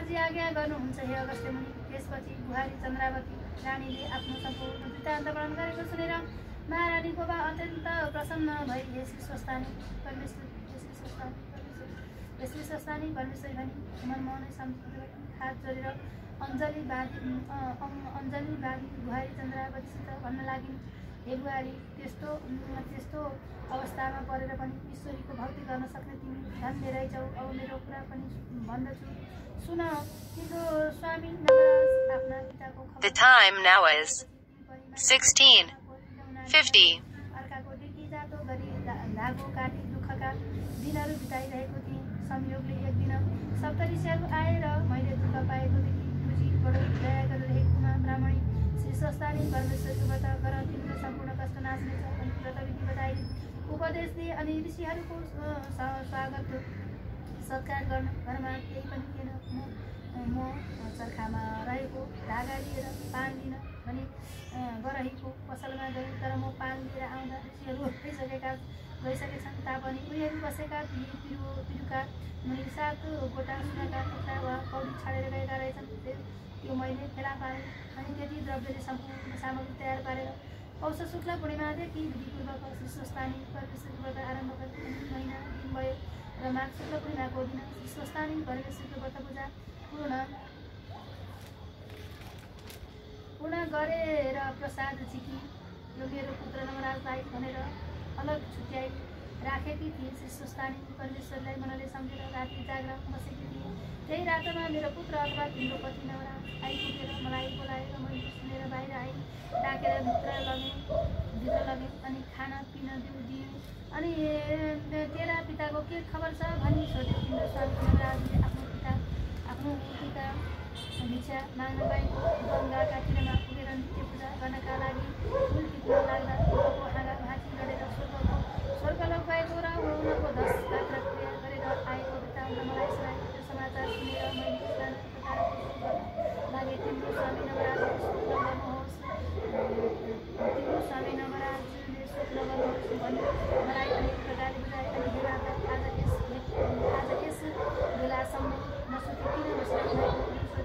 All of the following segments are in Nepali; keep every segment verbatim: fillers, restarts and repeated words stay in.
महाराजजी आज्ञा गर्नुहुन्छ हे अगस्त्य मुनि। त्यसपछि बुहारी चन्द्रावती रानीले आफ्नो सम्पूर्ण वृत्तान्त वर्णन गरेको सुनेर महारानी गोवा अत्यन्त प्रसन्न भई हे श्री स्वस्थानी परमेश्वर श्री स्वस्थानी परमेश्वरी भनी मनमोहनै सम्झिँदै हात जोडेर अञ्जली बाँधी अञ्जली बाँधी बुहारी चन्द्रावतीसित भन्न लागिन्, हे बुहारी, त्यस्तो त्यस्तो अवस्थामा परेर पनि ईश्वरीको भक्ति गर्न सक्ने तिमी धन्य रहेछौ। अब मेरो कुरा पनि भन्दछु, सुन। तिम्रो स्वामी नवराज आफ्ना पिताको खबर The time now is sixteen fifty. अर्काको डिकी जातो गरी धागो काटी दुःखका दिनहरू बिताइरहेको थिएँ। संयोगले एक दिन सप्तऋषिहरू आएर मैले दुःख पाएको देखि बुझी बडो दया गरिरहेकोमा ब्राह्मणी श्री स्वस्थानी परमेश्वरको व्रत गर, तिम्रो सम्पूर्ण कष्ट नाच्नेछ अनि व्रतविधि बताए, उपदेश दिए। अनि ऋषिहरूको स्वागत सत्कार गर्न घरमा केही पनि थिएन। म चर्खामा रहेको धागा लिएर पान लिन भने गरहेको पसलमा गएँ, तर म पान लिएर आउँदा ऋषिहरू गइसकेका गइसकेछन् तापनि उनीहरू बसेका पिरु पिरुका मुनि सात गोटा सुनका टुक्रा वा कौडी छाडेर गएका रहेछन्। त्यो मैले फेला पारेँ अनि त्यति द्रव्यले सम्पूर्ण सामग्री तयार पारेर पौष शुक्ल पूर्णिमादेखि विधिपूर्वक श्री स्वस्थानी परमेश्वरको व्रत आरम्भ गरेँ। महिना दिन भयो र माघ शुक्ल पूर्णिमाको दिन श्री स्वस्थानी परमेश्वरको व्रत पूजा पूर्ण पूर्ण गरेर प्रसाद झिकी यो मेरो पुत्र नवराजलाई भनेर अलग छुट्याइ राखेकी थिएँ। श्री स्वस्थानी परमेश्वरलाई मनले सम्झेर राति जाग्रा बसेकी थिएँ। त्यही रातमा मेरो पुत्र अथवा तिम्रो पति नवराज आइपुगेर मलाई बोलाएर मैले सुनेर बाहिर आएँ। डाकेर भित्र लगेँ भित्र लगेँ अनि खाना पिन दिएँ। अनि तेरा पिताको के खबर छ भनी सोधे। तिम्रो स्वामी नवराजले आफ्नो पिता आफ्नो पिता भिक्षा माग्न गएको गङ्गाका तीरमा पुगेर नित्य पूजा गर्नका लागि फुल टिप्न लाग्दा उनको हाँगा भाँची लडेर स्वर्गको स्वर्गलोक गएको र उनको दस यात्रा क्रिया गरेर आएको वृत्तान्त मलाई सुनाए। त्यो समाचार सुनेर मैले स्नान प्रकार लागे। तिम्रो स्वामी नवराजले शोक नगर्नुहोस्, तिम्रो स्वामी नवराजले शोक नगर्नुहोस् भनी मलाई अनेक प्रकारले बुझाए। अनि हे माता, आज यस आज यस बेलासम्म नसुती किन बसिरहेको?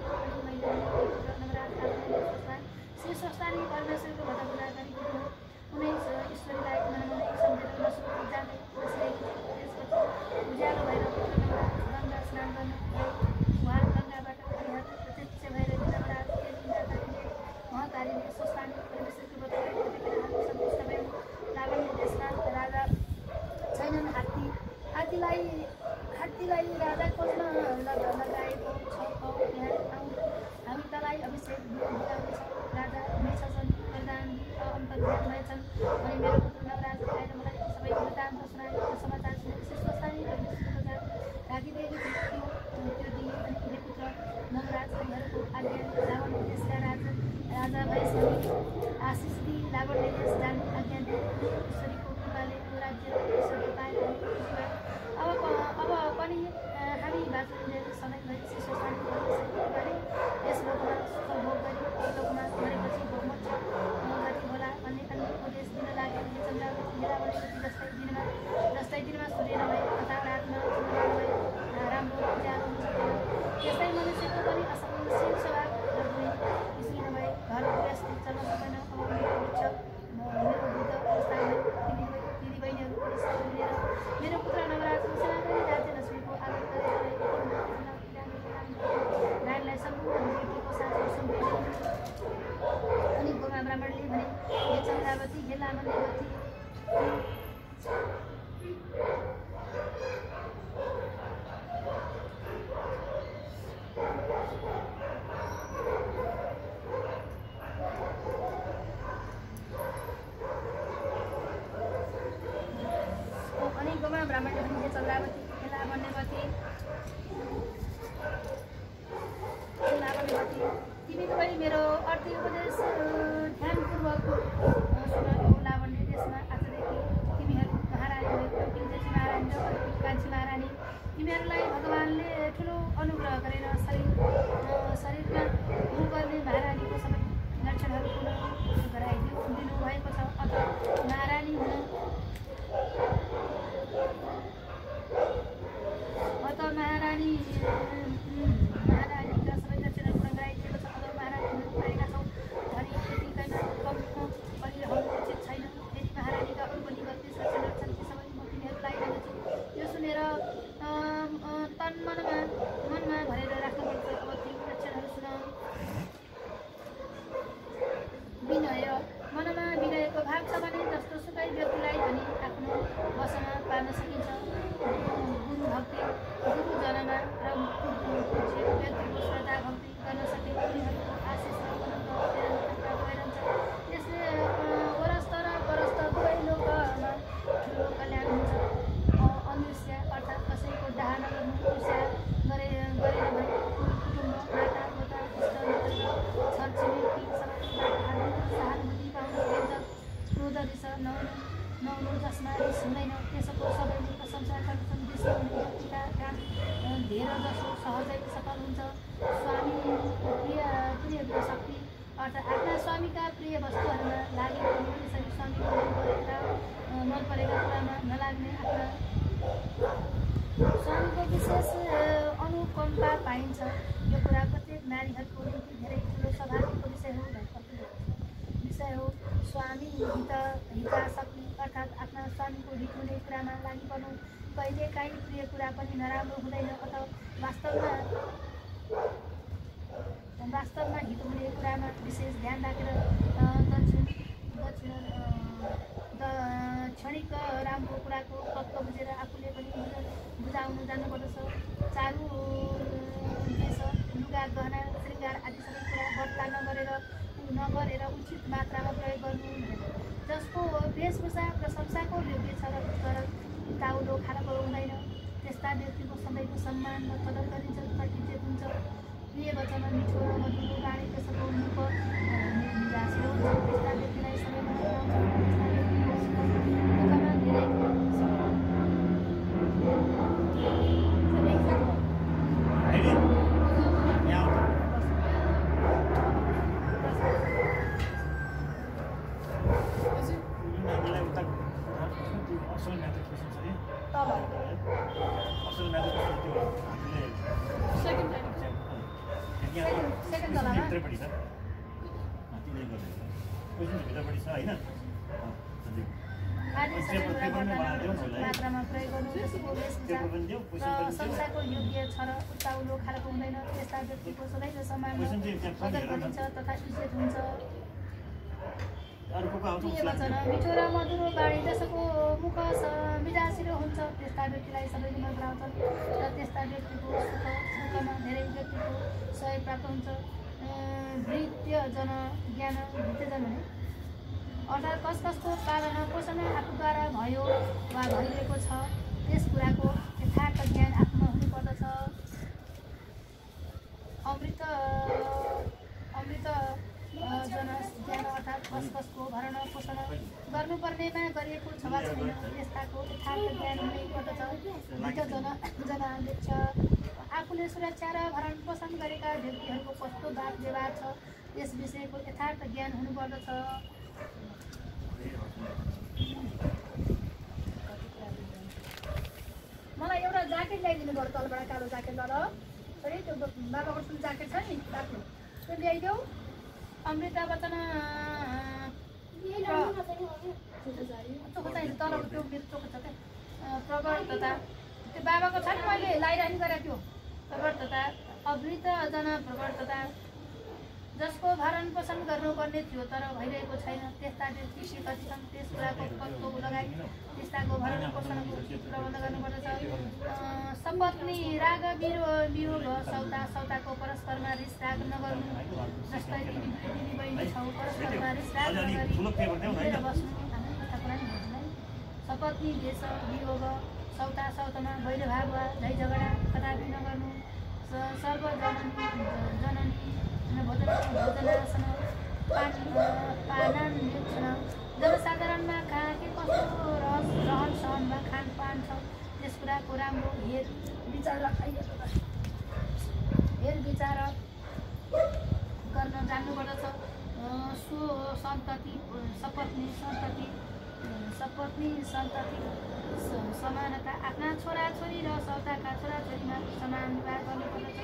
नवराज श्री स्वस्थानी परमेश्वरको व्रत पूजा गरेको कुनै ईश्वरीलाई मनमनै सम्झेर नसुती जाँदै बसिरहेको थियो। त्यसपछि उज्यालो भएर पुत्र नवराज गङ्गा स्नान गर्न गए। उहाँ गङ्गाबाट हरिहर प्रत्यक्ष भएर नवराज महाकालीले स्वस्थानी परमेश्वरको व्रत गरेको देखेर सन्तुष्ट भए। लावण्य देशमा राजा छैनन्। हात्ती हात्तीलाई हात्तीलाई राजा खोज्न लगाएको छ। त्यहाँ आउँ, हामी तँलाई अभिषेक दिलाउनेछौँ। राजा हुनेछन्, वरदान अन्तर्गत भएछन् अनि मेरो पुत्र नवराज आएर मलाई सबै वृत्तान्त सुनाए। त्यो समाचार सुनेर श्री स्वस्थानी परमेश्वरको व्रत राखिदिएको थियो त्यो दिए। अनि हे पुत्र नवराज, हरिहरको आज्ञा लावण्य देशका राजा राजा भएछन्, आशिष दिई लावण्य देश जाने आज्ञा दिए। ईश्वरीको कृपाले त्यो राज्य ईश्वरले पाएर अब अब पनि हामी बाँच्ने समय भए श्री स्वस्थानी परमेश्वरको कृपाले यस लोकमा सुख भोग गरी यो लोकमा मरेपछि भोगमोक्ष गति होला भन्ने अन्य उपदेश दिन लागे। हे चन्द्रावती, हेलावती जस्तै दिनमा जस्तै दिनमा सूर्य नभए अथवा रातमा चन्द्रमा नभए राम्रो उज्यालो हुन सक्दैन, त्यस्तै मनुष्यको पनि असंशील स्वभाव र बुढी स्त्री नभए घर गृहस्थी चल्न सक्दैन। अब मेरो वृक्ष मेरो वृद्ध अवस्थामा दिदी बहिनीहरू परिश्रम लिएर मेरो पुत्र नवराजको सेवा गरी राज्य लक्ष्मीको आदर गरेर नारीलाई सम्पूर्ण व्यक्तिको साथी सुम्पिने। अनि गोमा ब्राह्मणले भने, हे चन्द्रावती, हे लावण्यवती, अनि गोमा ब्राह्मणले भने, हे चन्द्रावती, हे लावण्यवती लावण्यवती तिमी पनि मेरो अर्थी उपदेश ध्यानपूर्वक सुन। लावण्य देशमा आजदेखि तिमीहरू महारानी भएको जेठी महारानी र कान्छी महारानी, तिमीहरूलाई भगवानले ठुलो अनुग्रह गरेर शरीर शरीरमा हुनु पर्ने महारानीको सबै लक्षणहरू पुनः गराइदिनु दिनुभएको छ। अत महारानी हुन अत महारानी महारानी जसमा रिस हुँदैन त्यसको सबैले प्रशंसा गर्छन्। विषय हुने व्यक्तिका काम धेर जसो सहजै सफल हुन्छ। स्वामीको प्रिय प्रिय शक्ति अर्थात् आफ्ना स्वामीका प्रिय वस्तुहरूमा लागेको यसरी स्वामीको मन परेका मन परेका कुरामा नलाग्ने आफ्ना स्वामीको विशेष अनुकम्पा पाइन्छ। यो कुरा प्रत्येक नारीहरूको निम्ति धेरै ठुलो सौभाग्यको विषय हो विषय हो स्वामी हित हिताशक्ति अर्थात् आफ्ना स्वामीको हित हुने कुरामा लागिपर्नु कहिलेकाहीँ प्रिय कुरा पनि नराम्रो हुँदैन अथवा वास्तवमा वास्तवमा हित हुने कुरामा विशेष ध्यान राखेर दक्षिण दक्षिण क्षणिक राम्रो कुराको तत्त्व बुझेर आफूले पनि बुझाउनु जानुपर्दछ। चारु देश लुगा गहना श्रृङ्गार आदि सबै कुरा बट्टा नगरेर नगरेर उचित मात्रामा प्रयोग गर्नु जसको वेशभूषा प्रशंसाको योग्य छ र तर ताउलो खालको हुँदैन त्यस्ता व्यक्तिको सधैँको सम्मान र कदर गरिन्छ तथा इज्जत हुन्छ। प्रिय वचन मिठो र मधुरो बाणी त्यसको मुख निराशिलो हुन्छ। त्यस्ता व्यक्तिलाई सबैमा दुःखमा धेरै मात्रामा प्रयोग गर्नु जसको वेशभूषा संसारको योग्य छ र उताउलो खालको हुँदैन त्यस्ता व्यक्तिको सधैँ सम्मान कदर गरिन्छ तथा इज्जत हुन्छ। प्रिय वचन मिठो र मधुरो बाणी जसको मुख मिजासिलो हुन्छ त्यस्ता व्यक्तिलाई सबैले मन पराउँछन् र त्यस्ता व्यक्तिको सुख दुःखमा धेरै व्यक्तिको सहयोग प्राप्त हुन्छ। वृत्यजन ज्ञान वृत्यजन भने अर्थात् कस कसको पालन पोषण आफूद्वारा भयो वा भइरहेको छ त्यस कुराको यथार्थ ज्ञान आफूमा हुनुपर्दछ। अमृत अमृत जन ज्ञान अर्थात् कस कसको भरण पोषण गर्नुपर्नेमा गरिएको छ वा छैन त्यस्ताको यथार्थ ज्ञान हुनुपर्दछ। वृद्धजन जनाध्यक्ष आफूले सुरक्षा र भरण पोषण गरेका व्यक्तिहरूको कस्तो बात व्यवहार छ यस विषयको यथार्थ ज्ञान हुनुपर्दछ। मलाई एउटा ज्याकेट ल्याइदिनु पर्यो तलबाट कालो ज्याकेट ल छोरी त्यो बाबाको ठुलो ज्याकेट छ नि राख्नु त्यो ल्याइदेऊ। अमृता वचन चोखो चाहिन्छ तलको त्यो मेरो चोखो छ क्या प्रवर्तता त्यो बाबाको छ नि मैले लगाइरहनु गरेको त्यो प्रवर्तता अमृतजन प्रवर्तता जसको भरण पोषण गर्नुपर्ने थियो तर भइरहेको छैन त्यस्ता व्यक्ति कति छन् त्यस कुराको तत्त्व लगाई त्यस्ताको भरण पोषणको प्रबन्ध गर्नुपर्दछ। सम्पत्नी राग बिरो वियोग सौता सौताको परस्परमा रिस राग नगर्नु जस्तै दिदी बहिनी छौ परस्परमा रिस राग नगरी बस्नु सपत्नी देश वियोग सौता सौतामा वैरभाव वा झै झगडा कदापि नगर्नु। सर्वजननी जननी भोजन भोजनासन पानान्वेक्षण जनसाधारणमा कहाँ के कस्तो रस रहन सहन वा खानपान छ त्यस कुराको राम्रो हेर विचार हेर विचार गर्न जान्नुपर्दछ। सो सन्तति सपत्नी सन्तति सपत्नी सन्तति समानता आफ्ना छोराछोरी र सौताका छोराछोरीमा समान विवाह गर्नुपर्दछ।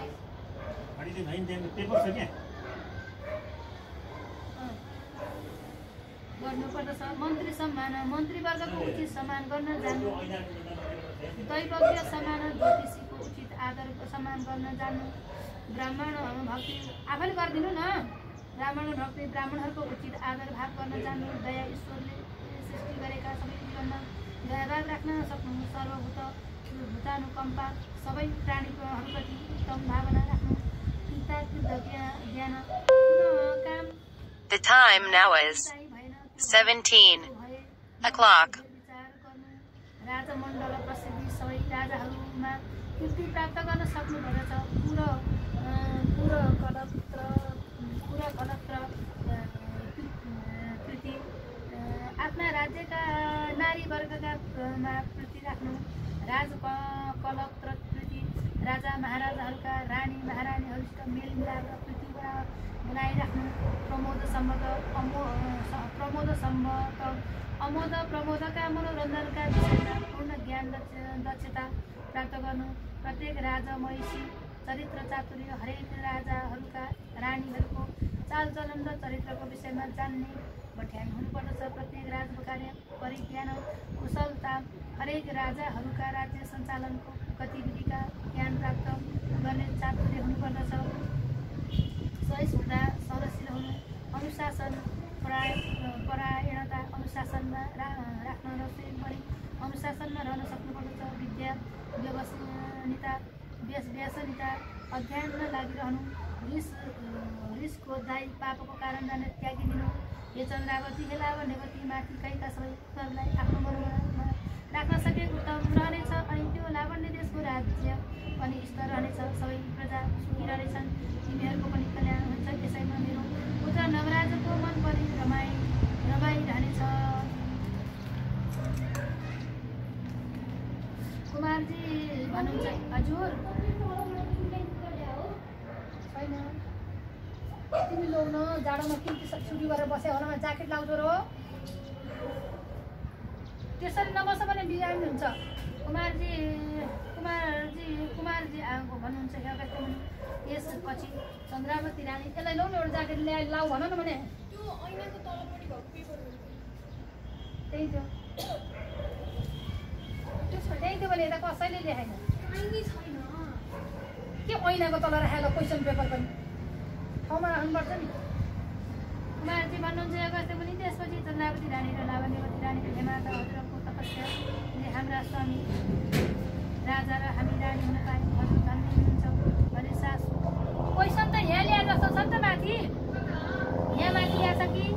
गर्नुपर्दछ। मन्त्री सम्मान मन्त्रीवर्गको उचित सम्मान गर्न जान्नु दैवज्ञ सम्मान ज्योतिषीको उचित आदर सम्मान गर्न जान्नु। ब्राह्मण भक्ति आफैले गरिदिनु न ब्राह्मण भक्ति ब्राह्मणहरूको उचित आदर भाव गर्न जान्नु। दया ईश्वरले सृष्टि गरेका सबै जीवनमा दयाभाव राख्न सक्नु। सर्वभूत भूतानुकम्पा सबै प्राणीहरूप्रति उत्तम भावना राख्नु। The time now is seventeen o'clock. राजमण्डल प्रसिद्धि सबै राजाहरूमा कीर्ति प्राप्त गर्न सक्नुपर्दछ। पुरो पुरो कलत्र पुरो कलत्र कृति आफ्ना राज्यका नारी वर्गका मानिसहरूसित मेलमिलाप र प्रीति बना बनाइराख्नु प्रमोद सम्बद्ध अमो प्रमोद सम्बद्ध अमोद प्रमोदका मनोरञ्जनका विषयमा पूर्ण ज्ञान दक्षता प्राप्त गर्नु प्रत्येक राजा महिषी चरित्र चातुर्य हरेक राजाहरूका रानीहरूको चालचलन र चरित्रको विषयमा जान्ने भट्याङ हुनुपर्दछ। प्रत्येक राजकार्य परिज्ञान कुशलता हरेक राजाहरूका राज्य सञ्चालनको गतिविधिका ज्ञान प्राप्त गर्ने चातुर्य हुनुपर्दछ। सहिष्णुता सहनशील हुनु अनुशासन पराय परायणता अनुशासनमा रा राख्न र पनि अनुशासनमा रहन सक्नुपर्दछ। विद्या व्यवसनिता व्यस व्यसनिता अध्ययनमा लागिरहनु रिस रिसको दायी पापको कारण जाने त्यागिदिनु। हे चन्द्रावती हे लावण्यवती माथि कहीका सबै उत्तरलाई आफ्नो मनोमा राख्न सके उत्तम रहनेछ अनि त्यो लावण्य देशको राज्य पनि स्थिर रहनेछ। सबै प्रजा सुखी रहनेछन्, तिमीहरूको पनि कल्याण हुन्छ। यसैमा मेरो पुत्र नवराजको मन पनि रमाइ रमाइरहनेछ। कुमारजी भन्नुहुन्छ हजुर छैन तिमी ल्याउन जाडोमा किन सुटी गरेर बस्यो होला ज्याकेट लाउँछौ र त्यसरी नबस्छ भने बिगार्नु हुन्छ। कुमारजी कुमारजी कुमारजी आएको भन्नुहुन्छ अगस्त्य मुनि। यसपछि चन्द्रावती रानी यसलाई ल्याउनु एउटा ज्याकेट ल्याए लाउ भन न भने त्यो ऐनाको तलपट्टि भएको पेपर त्यही थियो त्यही थियो भने यता कसैले देखाएन छैन के ऐनाको तल राखेर क्वेसन पेपर पनि ठाउँमा राख्नुपर्छ नि। कुमारजी भन्नुहुन्छ अगस्त्य मुनि। त्यसपछि चन्द्रावती रानी र लावण्यवती रानी हेमाता हजुरको तपस्याले हाम्रा स्वामी राजा र हामी रानी हुन पाए हजुर धन्य हुनुहुन्छ भने सासु क्वेसन त यहाँ ल्याए जस्तो छ नि त माथि यहाँ माथि ल्याएको छ कि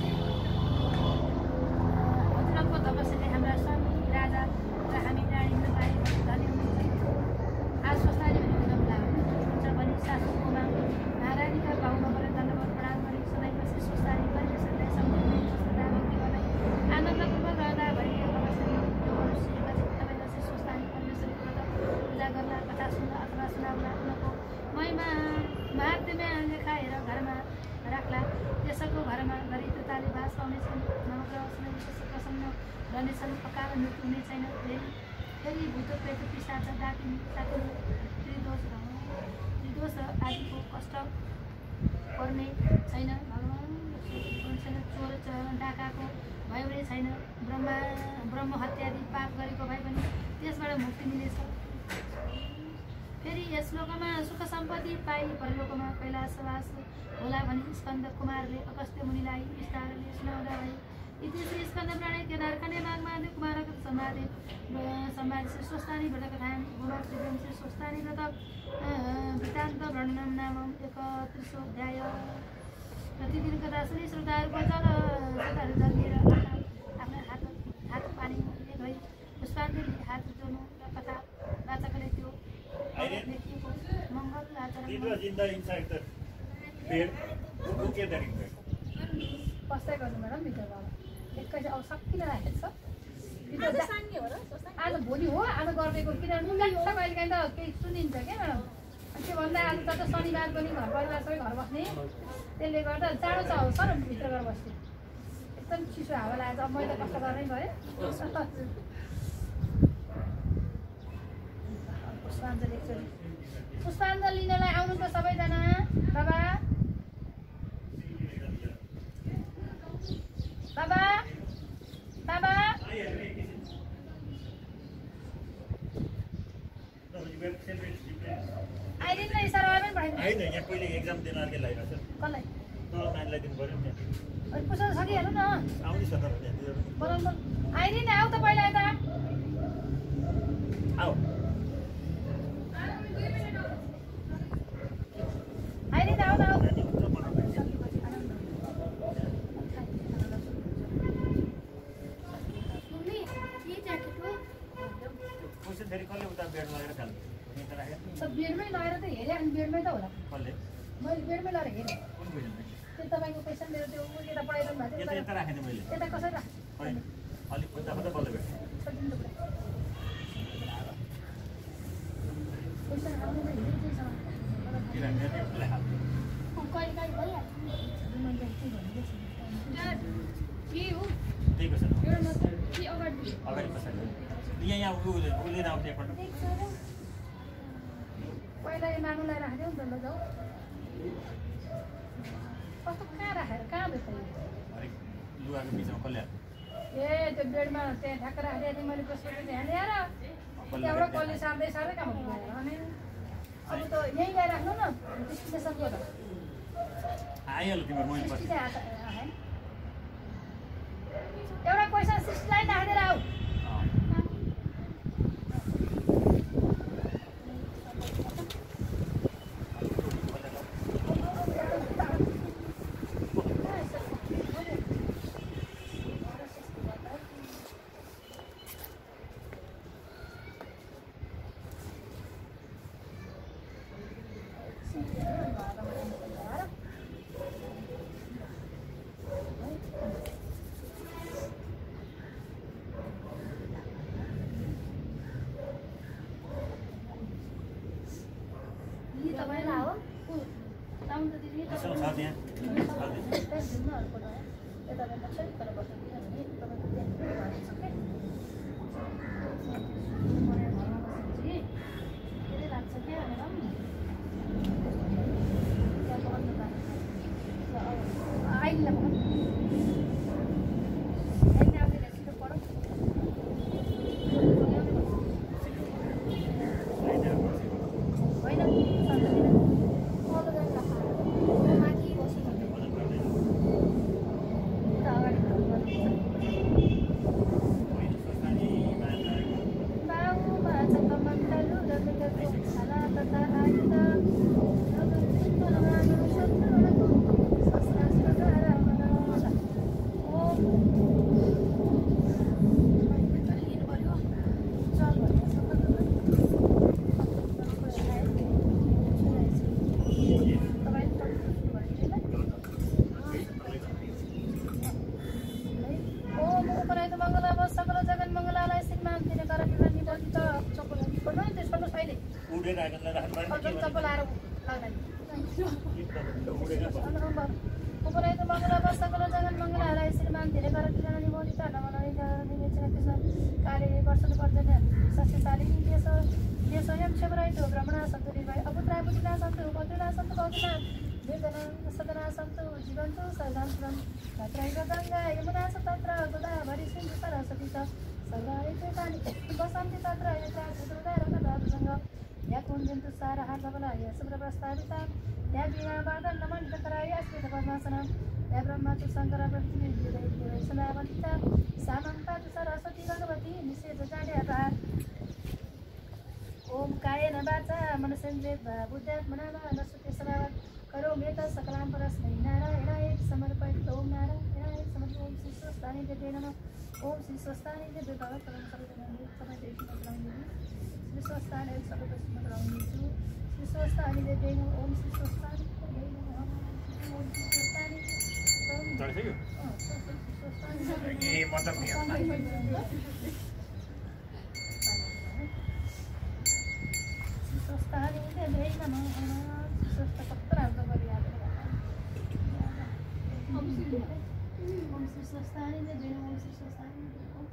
हजुरको तपस्याले हाम्रा स्वामी राजा र हामी रानी हुन पाए धन्य हुनुहुन्छ। आज सोच्नाले हुन्छ भने सासूकोमा महारानीका बाहुमाबाट दण्डवत प्रणाम गरी सधैँ बसी सुस्तारी गरी सधैँ सम्झाउने श्रद्धा भक्ति गर्दै आनन्दपूर्वक रहँदा भरि अवश्य मनुष्यका चित्तलाई बसी सुस्तानी परमेश्वरको व्रत पूजा गर्ला कथा सुन्दा अथवा सुनाउला उनको महिमा महात्म्य लेखाएर घरमा राख्ला। त्यसको घरमा दरिद्रताले बास पाउनेछन्, नवग्रहसँग प्रसन्न रहनेछन्, अकाल मृत्यु हुने छैन। फेरि फेरि भूत प्रेत पिशाच डाकिनी साकिनी त्रिदोष त्रिदोष र आदिको कष्ट पर्ने छैन। भगवान् छैन, चोर डाकाको भय हुने छैन। ब्रह्मा ब्रह्म हत्यादि पाप गरेको भए पनि त्यसबाट मुक्ति मिलेछ। फेरि यस लोकमा सुख सम्पत्ति पाइ परलोकमा कैलाशवास होला भनी स्कन्द कुमारले अगस्त्य मुनिलाई विस्तारले सुनाउँदा भए। इति श्री स्कन्द पुराणे केदार खण्डे नागमादि कुमारक सम्वादे सम्वाद श्री स्वस्तानी व्रतकथां भूभाग त्रिभुवन श्री स्वस्तानी व्रत वृत्तान्त वर्णनं नाम एकत्रिशोऽध्याय। प्रतिदिन कथा श्री श्रोताहरूको जल श्रोताहरू जन्मिएर आफ्ना हात हात पानीले धोई पुष्पाञ्जली हात जोड्नु र कथा वाचकले त्यो लेखिएको मङ्गल आचरण कस्तै गर्नु म्याडम भित्रबाट एकैछ अब सकिन राखेको छ आज भोलि हो आज गरिदिएको किनभने लाग्छ कहिले काहीँ त केही सुनिन्छ क्या म्याडम। त्यो भन्दा आज त शनिबार पनि घर परिवार सबै घर बस्ने त्यसले गर्दा चाँडो छ सर भित्र गएर बस्ने एकदम चिसो हावा लागेको छ। अब मैले त कष्ट गर्नै पऱ्यो। पुष्पाञ्जली एकचोटि पुष्पाञ्जली लिनलाई आउनु त सबैजना बाबा बाबा बाबा आइदिनु न इसारा पनि पठाइदिनु होइन यहाँ पहिले एक्जाम दिन अर्कै लागिरहेको छ कसलाई नानीलाई दिनु पऱ्यो नि अनि पुसाउन सकिहाल्नु न आउँदैछ त बोलाउनु आइदिनु न आऊ त पहिला यता आऊ आइदिनु आऊ न आऊ फेरि कसले उता बेडमा लगेर खानु बेडमै लगेर त हेरेँ अनि बेडमै त होला कसले मैले बेडमै लगेर हेरेँ कुन बेडमा त्यो तपाईँको पैसा मेरो त्यो यता पढाइरहनु भएको यता यता राखेन मैले यता कसरी राख्छ अलिक उता कता बल्ल भेट्छ पैसा आउनु त हेरेँ बेडलाई हाल्नु कहिले काहीँ भइहाल्छ मैले के भनेको छु के हो त्यही कसो एउटा मात्र कि अगाडि अगाडि पछाडि यहाँ यहाँ उसले उसले आउँछ एकपल्ट पहिला यो नानुलाई राखिदियो नि त ल जाऊ कस्तो कहाँ राखेर कहाँ भेट अलिक लुगाको बिचमा कसले ए त्यो बेडमा त्यहाँ ठ्याक्क राखिदिएको थिएँ मैले त्यसपछि ध्यान ल्याएर त्यहाँबाट कसले सार्दै सार्दै काम पुऱ्यायो अनि अब त यहीँ ल्याएर राख्नु न स्टेसनको त आइहाल्यो तिम्रो मैले सिस्टी चाहिँ आएन एउटा पैसा सिस्टीलाई राखिदिएर आऊ ओम कायेन वाचा मनसेन्द्रियर्वा बुद्ध्यात्मना नसुते सदावत् करोमि यत् सकलां परस्मै नारायणाय समर्पयामि। ओम नारायणाय समर्पयामि। ओम श्री स्वस्तानि देवे नमः। ओम श्री स्वस्तानि देवे भगवतं सर्वजनानि समदेशि मङ्गलानि श्री स्वस्तानि सर्वस्मै मङ्गलानि श्री स्वस्तानि देवे नमः। ओम श्री स्वस्तानि देवे नमः। ओम श्री स्वस्तानि चढ्यो अँ स्वस्तानि ए मतलब नि स्वस्तानि देवे नमः। स्वस्थ कत्रो राम्रो गरिहाल्नु ओम श्री ओम श्री स्वस्तानि देवे नमः। ओम श्री स्वस्तानि देवे नमः।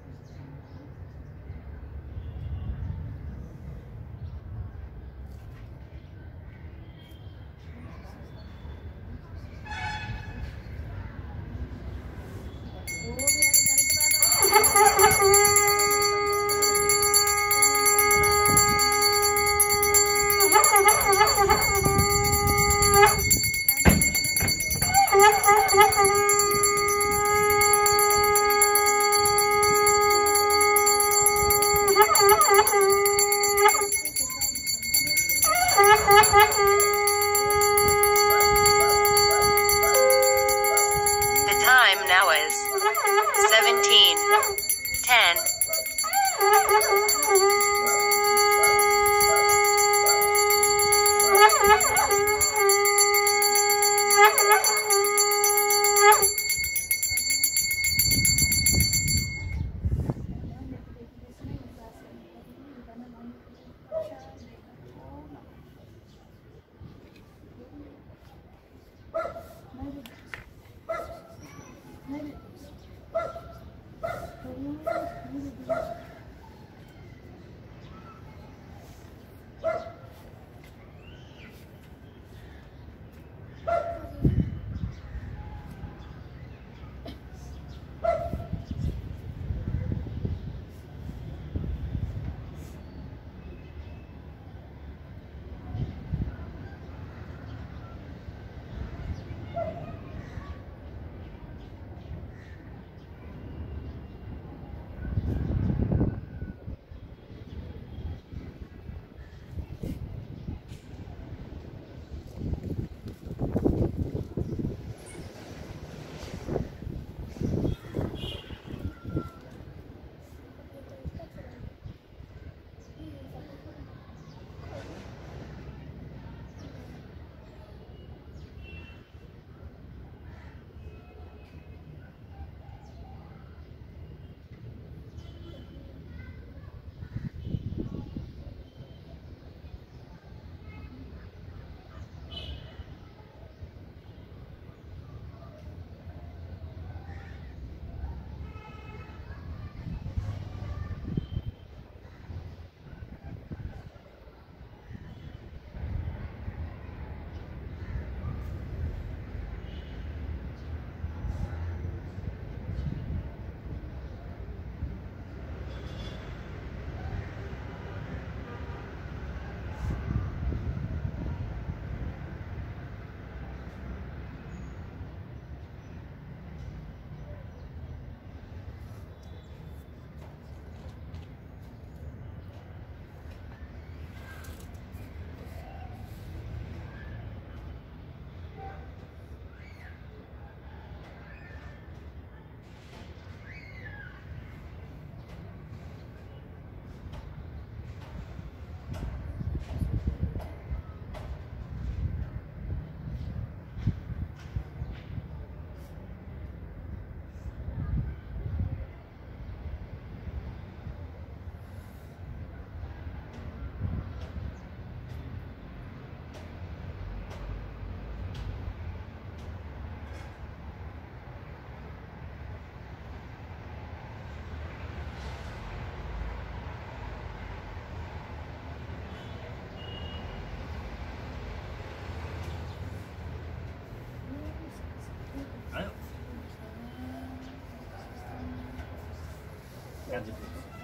कान्छी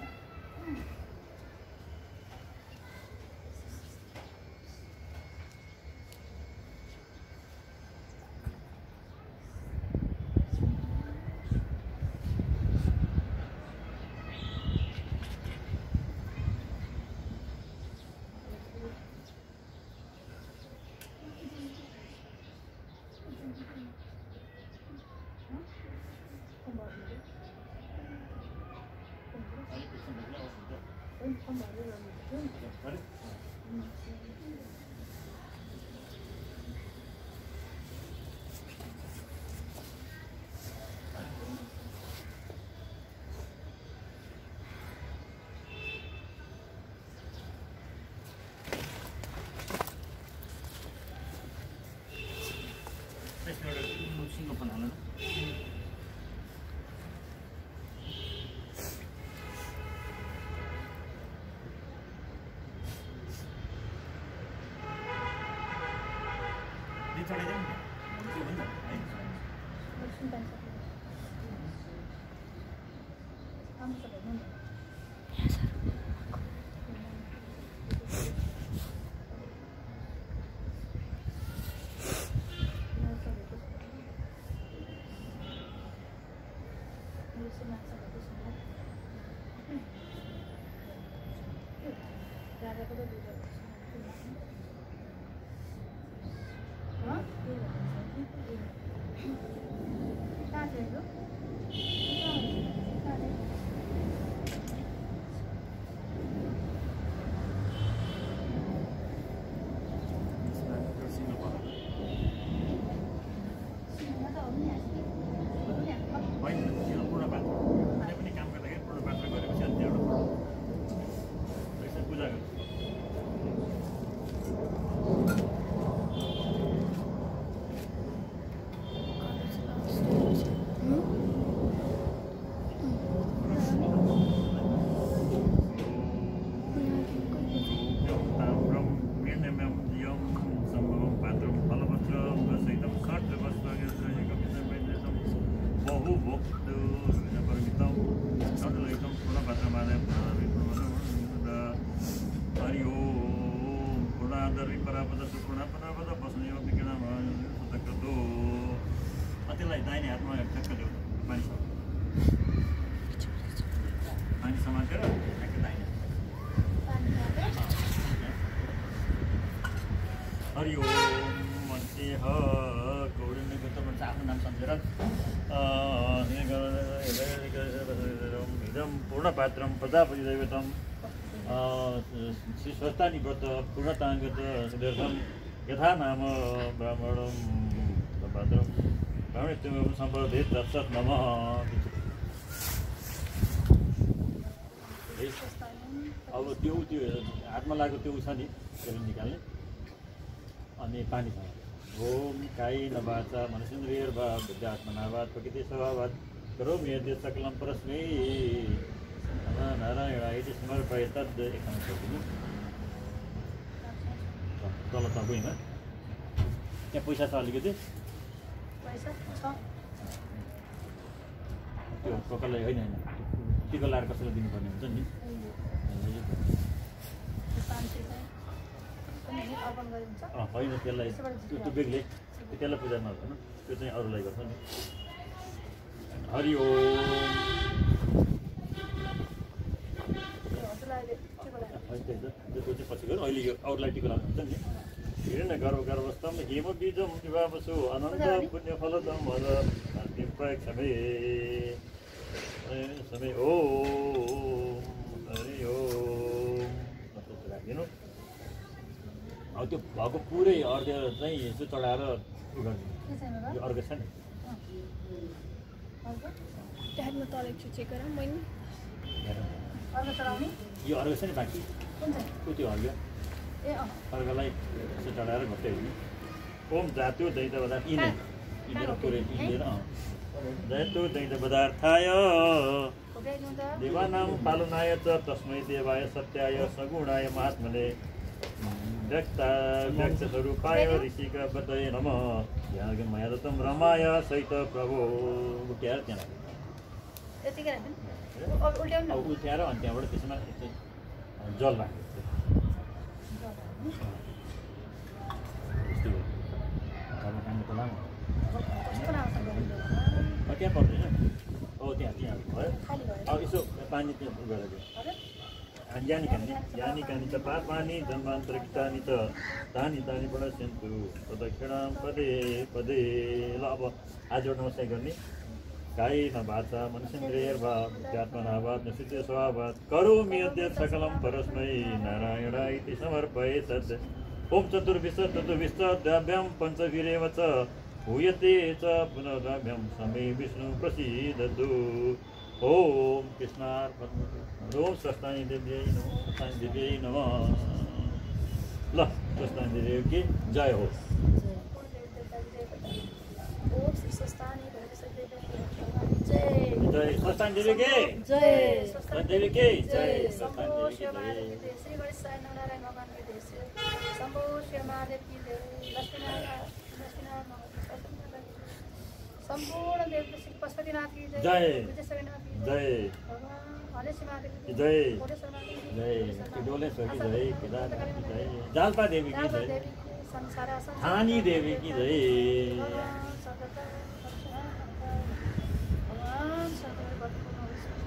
सिङ्गो पनि हाल्नु चढाइदिउँ न के हुन्छ है त्यसलाई दाहिने हातमा ठ्याक्क ल्याउ पानी पानी समातेर ठ्याक्क दाहिने हरि ओम मन्ते ह गौडने गत भन्छ आफ्नो नाम सम्झेर इदम पूर्णपात्रम प्रजापति दैवतम श्री स्वस्तानि व्रत पूर्णताङ्गत दर्शम यथा नाम ब्राह्मणम पात्रम ब्राह्मण सम्पर्दित तत्सत् नमः अब त्यो त्यो हातमा लागेको त्यो छ नि त्यसले निकाल्ने अनि पानी छ ओम काई नवाचा मनुष्येन्द्रियर्वा विद्यात्मनावात् प्रकृति स्वभावात् करोमि यद्य सकलं परस्मै नारायणाय इति समर्पय तद् एकमा सोच्नु तल तपाईँमा त्यहाँ पैसा छ अलिकति त्यो कसैलाई होइन होइन टिका लाएर कसैलाई दिनुपर्ने हुन्छ नि होइन त्यसलाई त्यो त्यो बेग्लै त्यसलाई पूजा नगर्छ त्यो चाहिँ अरूलाई गर्छ नि हरि ओम त्यो चाहिँ पछि गरौँ अहिले यो अरूलाई टिका लानु हुन्छ नि हिरण्य गर्भ गर्भस्थम हेम बीजम विवाहसु अनन्त पुण्यफलदम हर अन्तिम प्रयक्षमे समय ओम हरि ओम राखिदिनु अब त्यो भएको पुरै अर्घ्य चाहिँ यसो चढाएर उयो गरिदिनु यो अर्घ्य छ नि यो अर्घ्य छ नि बाँकी त्यो अर्घ्य अर्घलाई यसो चढाएर घट्दै हुने ओम जात्यो दैत पदार्थ यिनै यिनेर पुरै यिनेर जात्यो दैत पदार्थाय देवानां पालनाय च तस्मै देवाय सत्याय सगुणाय महात्मने व्यक्ता व्यक्तस्वरूपाय ऋषिकपतये नमः यहाँ मया दत्तं रमाय सहित प्रभो गुट्याएर त्यहाँ अब उल्ट्याउनु अब न उल्ट्याएर अनि त्यहाँबाट त्यसमा चाहिँ जल राख्नु यस्तो घरमा काम त लामो कस्तो लाग्छ त्यहाँ पर्दैन हो त्यहाँ त्यहाँ भयो खाली भयो अब यसो पानी त्यहाँ गरेर यानि कानि यानि कानि च पापानि जन्मान्तरिक्तानि च तानि तानि प्रणश्यन्तु प्रदक्षिणां पदे पदे ल अब आजबाट नमस्कार गर्ने कायेन वाचा मनसेन्द्रियैर्वा आत्मनावात् निश्चित्य स्वभावात् करोमि अद्य सकलं परस्मै नारायणाय समर्पये तद् ओम चतुर्विंश चतुर्विंशद्याभ्यां पञ्चवीरेव च हूयते च पुनराभ्यां समे विष्णु प्रसीदतु ओम कृष्णार्पणमस्तु ओम स्वस्तानि देव्यै नमः स्वस्तानि देव्यै नमः ल स्वस्तानि देव्यै की जय हो ओम श्री स्वस्तानि जय जय स्वस्तानि देवी के जय स्वस्तानि देवी के जय स्वस्तानि शम्भो देवी के शिवमादेव जय की जय श्री गणेश नारायण भगवान की जय शम्भो शिवमादेव की जय लक्ष्मीनारायण लक्ष्मीनारायण संपूर्ण देव श्री पशुपतिनाथ की जय जय विजयनाथ की जय भगवान हरेश्वर महादेव की जय कोटेश्वर महादेव की जय डोलेश्वर की जय केदारनाथ की जय जालपा देवी की जालपा जय देवी की संसार थानी देवी की जय भगवान सतत भगवान सतत भक्तपुर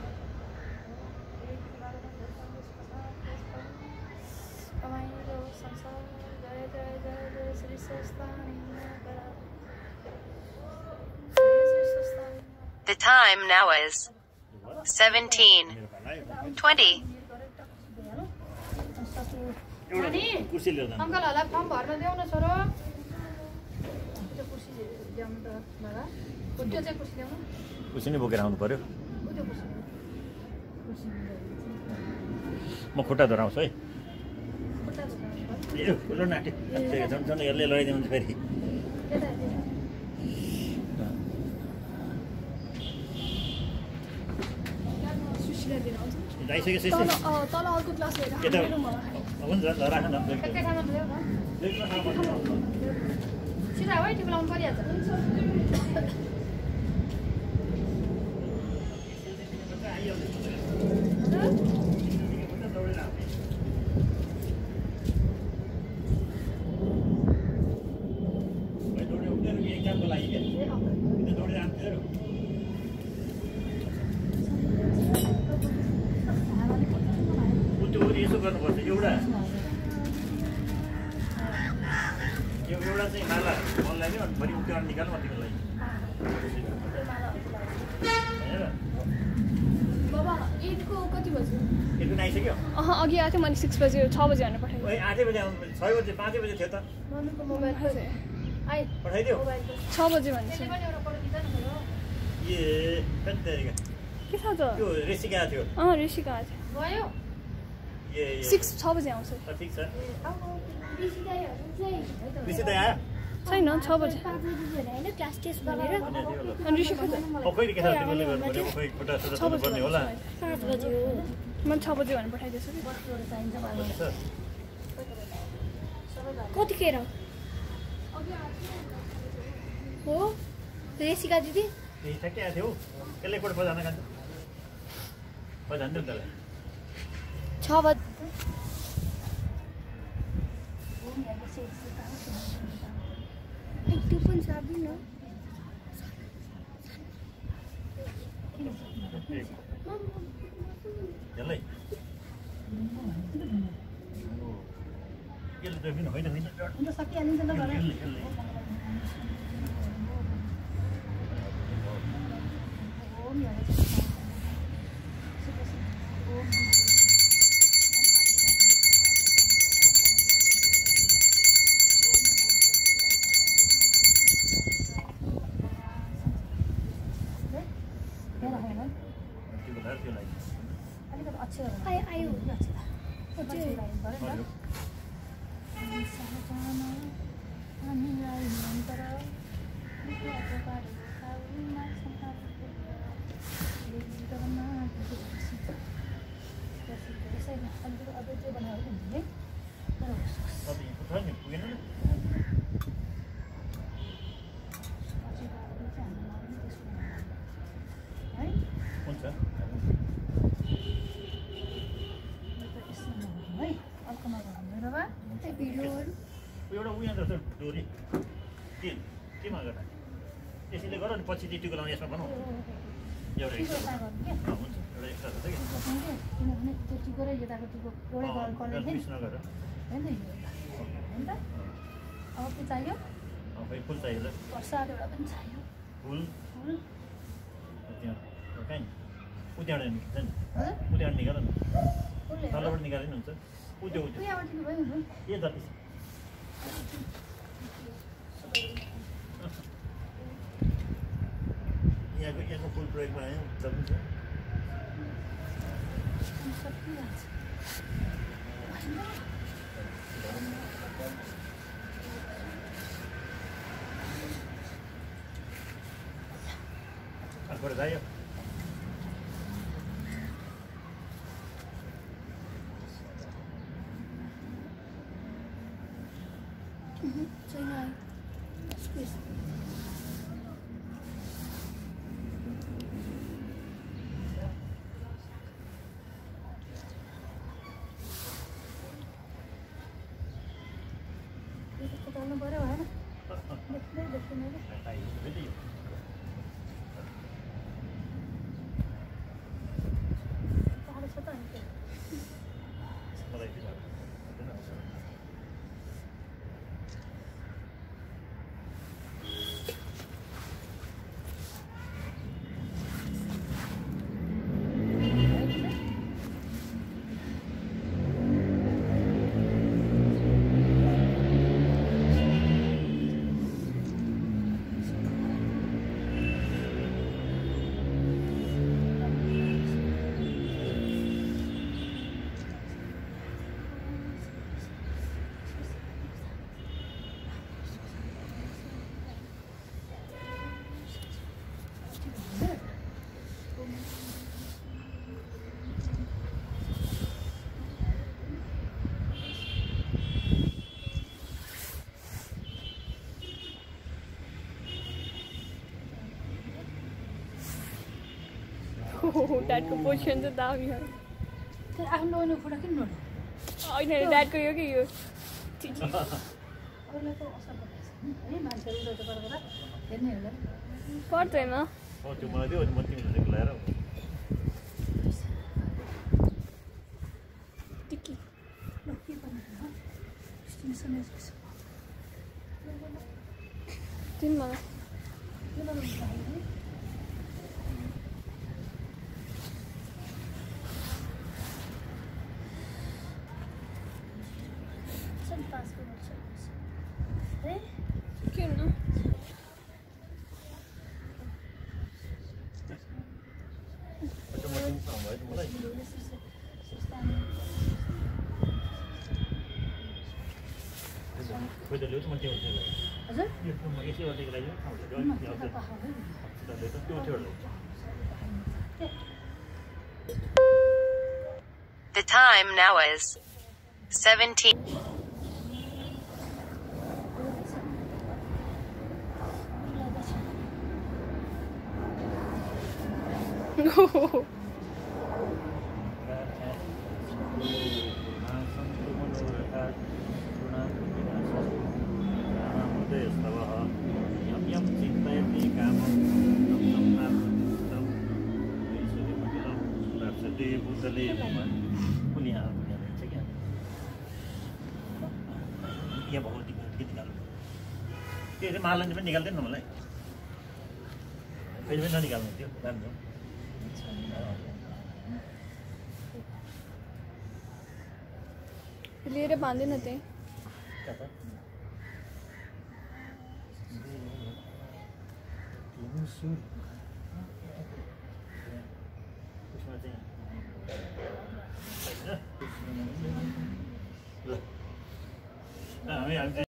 कमाइलो संसार जय जय जय जय Shri स्वस्तानि The time now is seventeen twenty. एउटा कुर्सी लिएर जानु अङ्कलहरूलाई फर्म भर्न देऊ न छोरो त्यो कुर्सी ल्याउनु त दादा त्यो चाहिँ कुर्सी ल्याउनु कुर्सी नै बोकेर आउनु पर्यो ऊ त्यो कुर्सी कुर्सी म खुट्टा धराउँछु है खुट्टा धुनु पर्यो। ए खुलो नाट्यो झन् झन् यसले लडाइदिनु फेरि यता यता। सुशीला दिन आउँछ आइसक्यो तल अँ, तल अर्को क्लास हेरेर यता मेरो मलाई हुन्छ ल राख न एकै ठाउँमा ल्याऊ न सिधा है टिप लाउनु परिहाल्छ एक्जामको लागि क्या ए अँ दौडेर आउँथ्यो त्यो यसो गर्नुपर्छ एउटा यो एउटा चाहिँ माला मन लाग्यो अनि फेरि उक्यो निकाल्नु तिम्रो लागि बाबा एटको कति बज्यो यति आइसक्यो अह अघि आएको थियो मैले सिक्स बजी छ बजी हाल्नु पठाएँ ओइ आठै बजी आउनु छ बजी पाँचै बजी थियो त मम्मीको मोबाइल आइ पठाइदियो मोबाइलको छ बजी भनेको त्यसले पनि एउटा पठाइदिन्छ नि मेरो ए कति तारिक के छ त त्यो रेसिका थियो अँ ऋषिका आज गयो ए ए सिक्स छ बजी आउँछ ल, ठिक छ ए अब बिसिदाइहरू चाहिँ ऋषि त आयो छैन छ बजी होइन क्लास टेस्ट गरेर अनि ऋषिका छ ओ खोइ के छ तिमीले गर्नु पर्यो खोइ खुट्टा सुट्टा छ बजी पर्ने होला पाँच बजी हो मैले छ बजी भनेर पठाइदिएछु कि बस्नुहरू चाहिन्छ मलाई छ कतिखेर हो रेसिका दिदी ए ठ्याक्कै आएको थियो हौ त्यसले एकपल्ट बजाउन खान्छ बजान्थ्यो नि त्यसलाई छ बजी त्यो पनि साबिन हो यसलाई यसले त होइन होइन होइन अन्त सकिहालिन्छ ल भरे यसले यसले ओम तिम्रो घर त्यो लागि अलिकति अक्षर आयो आयो हजुर तपाईँ पुग्छ नि पुगेन नि हुन्छ डोरी के केमा गर्दा यसैले गर अनि पछि टिको लाउने यसमा बनाऊ एउटा एक्स्ट्रा हुन्छ एउटा एक्स्ट्रा छ कि किनभने त्यो टिको र यताको टिको एउटै कलर मिस नगर होइन यो होइन अब के चाहियो खै फुल चाहियो ल प्रसाद एउटा पनि चाहियो फुल फुल त्यहाँ कहीँ उद्याउन निकाल्छ नि हजुर उद्याउन निकाल न फुल तलबाट निकाल्नु हुन्छ उद्यो उद्यो यहाँबाट दिनु भयो हुन्छ ए जति यहाँको यहाँको फुल प्रयोगमा आयो सक्नुहुन्छ सकिहाल्छ अर्कोबाट जायो छैन आयो स्पेस खोटाल्नु पऱ्यो भएन देख्दै देख्दैन कि टाढो छ त अनि त्यो मलाई के लाग्छ ड्याडको पोजिसन चाहिँ दामी हो त्यो आफ्नो ओर्ने फोटो किन नहुनु होइन ड्याडको यो कि यो अरूलाई त असर पर्दैछ है मान्छेहरू उल्टो गरेर हेर्ने होला पर्दैन हो त्यो मलाई दियो अनि म तिमीलाई ल्याएर टिकी ल के गर्नु स्टिङसँग यसो दिनु मलाई के गर्नु है पास गर्नु है के हुनु The time now is seventeen. No. त्यो मालन पनि निकाल्दैन न मलाई कहिले पनि ननिकाल्नु त्यो राम्रो लिएर बाँध्दैन त्यही हामी